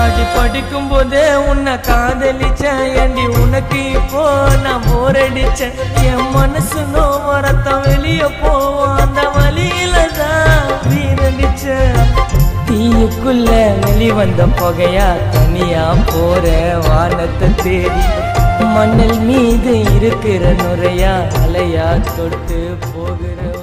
பாடி படிக்கும் போதே உன்னை காதலிச்சேன் ஏண்டி உனக்கு இப்போ நான் போரடிச்சேன் என் மனசு நோவரத்தான் வெளியே போவோம் அந்த வழியில தான் வீரடிச்சேன் தீயுக்குள்ள வெளிவந்த புகையா தனியா போற வானத்தை தேடி மணல் மீது இருக்கிற நுரையா அலையா தொட்டு போகிற